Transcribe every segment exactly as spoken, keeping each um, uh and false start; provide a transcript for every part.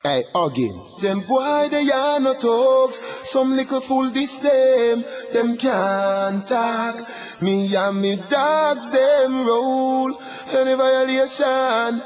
Hey, again. Them boy, they are no talks. Some little fool this them. Them can't talk. Me and me dogs, them roll. Any violation,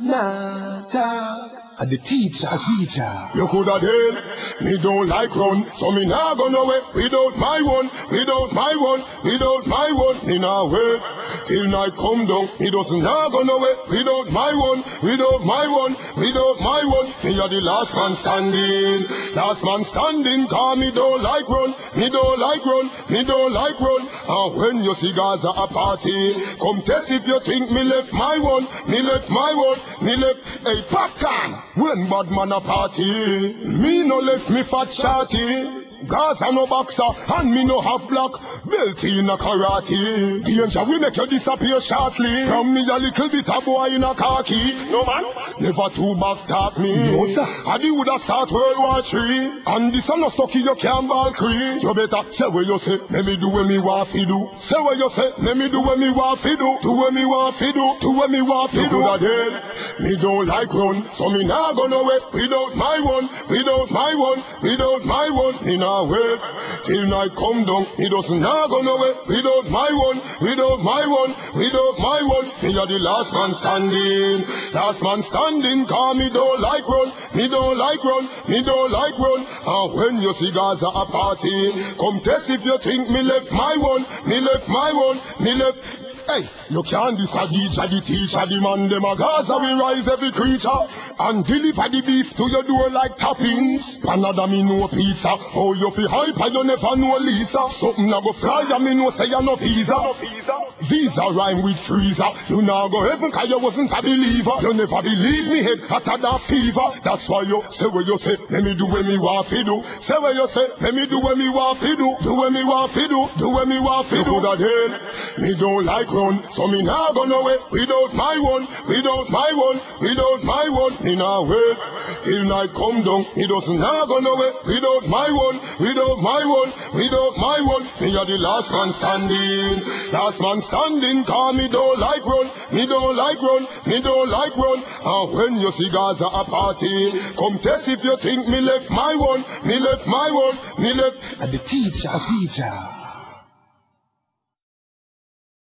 nah talk. And the teacher, teacher. You coulda dead, me don't like run, so me nah go nowhere without my one, without my one, without my one. Me nah wait till night come down. Me doesn't nah go nowhere without my one, without my one, without my one. Me are the last man standing, last man standing. Cause me don't like run, me don't like run, me don't like run. And when you see Gaza a party, come test if you think me left my one, me left my one, me left a popcorn. When bad man a party, me no left me fat shorty. Gaza no boxer, and me no have black belt in a karate. Danger we make you disappear shortly. From me a little bit a boy in a khaki. No man, never too back talk me. No sir, I the woulda start World War Three. And this a no stucky you can't ball cree. You better say what you say, let me do what me want fi do. Say what you say, let me do what me want fi do. Do what me want fi do, do what me want fi do. You dead, me don't like run, so me nah go nowhere without my one, without my one, without my one. Me nah wait till night come down. Me doesn't nah go nowhere without my one, without my one, without my one. Me are the last man standing, last man standing. Cause me don't like run, me don't like run, me don't like run. And when you see Gaza a party, come test if you think me left my one, me left my one, me left. Hey, you can't disagree, the teacher, the man, them a Gaza, we rise every creature and deliver the beef to your door like toppings. Canada, me no pizza. Oh, you feel hyper, you never know Lisa. Something a go fly, and me no say you no visa. Visa rhyme with freezer. You now go heaven, cause you wasn't a believer. You never believe me head hotter than fever. That's why you say what you say, let me do what me want fi do. Say what you say, let me do what me want fi do. Do what me want fi do, do what me want fi do. You coulda dead, me don't like run, so me nah go nowhere without my one, without my one, without my one. Me nah wait till night come down. Me doesn't nah go nowhere without my one, without my one, without my one. Me are the last man standing, last man standing. Cause me don't like run, me don't like run, me don't like run. And when you see Gaza a party, come test if you think me left my one, me left my one, me left. And the teacher, teacher.